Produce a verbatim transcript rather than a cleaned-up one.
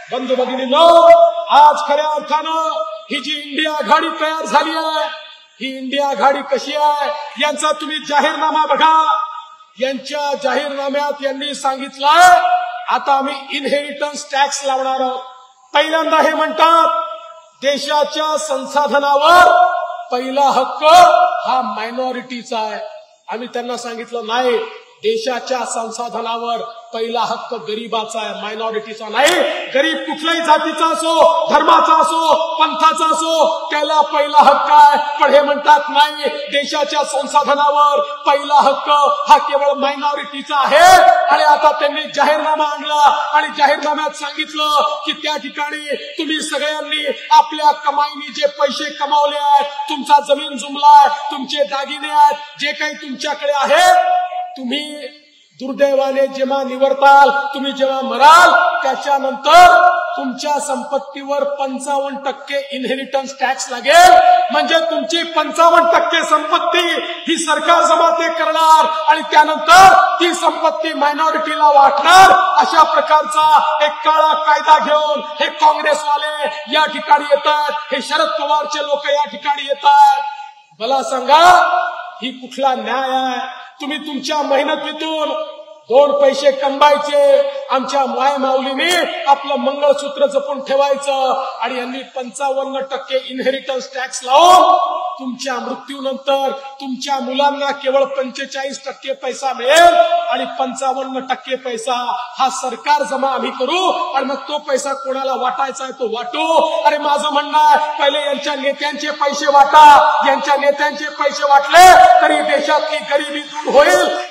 बंधू भगिनींनो, आज खऱ्या अर्थानं ही जी इंडिया आघाडी तयार झाली आहे, ही इंडिया आघाडी कशी आहे यांचा तुम्ही जाहीरनामा बघा। यांच्या जाहीरनाम्यात यांनी सांगितलं आता आम्ही इनहेरिटन्स टॅक्स लावणार आहोत। पहिल्यांदा हे म्हणतात देशाच्या संसाधनावर पहिला हक्क हा मायनॉरिटीचा आहे। आम्ही त्यांना सांगितलं नाही, देशाच्या संसाधनावर पहिला हक्क गरीबाचा आहे, मायनॉरिटीचा नाही। गरीब कुठल्याही जातीचा असो, धर्माचा असो, पंथाचा असो, त्याला पहिला हक्क आहे। पण हे म्हणतात नाही, देशाच्या संसाधनावर पहिला हक्क हा केवळ मायनॉरिटीचा आहे। आणि आता त्यांनी जाहीरनामा आणला आणि जाहीरनाम्यात सांगितलं की त्या ठिकाणी तुम्ही सगळ्यांनी आपल्या कमाईने जे पैसे कमावले आहेत, तुमचा जमीन जुमलाय, तुमचे दागिने आहेत, जे काही तुमच्याकडे आहे, तुम्ही दुर्दैवाने जेव्हा निवडताल, तुम्ही जेव्हा मराल, त्याच्यानंतर तुमच्या संपत्तीवर पंचावन्न टक्के इनहेरिटन्स टॅक्स लागेल। म्हणजे तुमची पंचावन्न टक्के संपत्ती ही सरकार जमाते करणार आणि त्यानंतर ती संपत्ती मायनॉरिटीला वाटणार। अशा प्रकारचा एक काळा कायदा घेऊन हे काँग्रेसवाले या ठिकाणी येतात, हे शरद पवारचे लोक या ठिकाणी येतात। मला सांगा, ही कुठला न्याय आहे? तुम्ही तुमच्या मेहनतीतून दोन पैसे कमवायचे, आमच्या माय माऊलीने आपलं मंगळसूत्र जपून ठेवायचं आणि यांनी पंचावन्न टक्के इनहेरिटन्स टॅक्स लावून तुमच्या मृत्यूनंतर तुमच्या मुलांना केवळ पंचेचाळीस टक्के पैसा मिळेल आणि पंचावन्न टक्के पैसा हा सरकार जमा आम्ही करू आणि मग तो पैसा कोणाला वाटायचा आहे तो वाटू। अरे माझं म्हणणं आहे, पहिले यांच्या नेत्यांचे पैसे वाटा, यांच्या नेत्यांचे पैसे वाटले तरी देशातली गरिबी दूर होईल।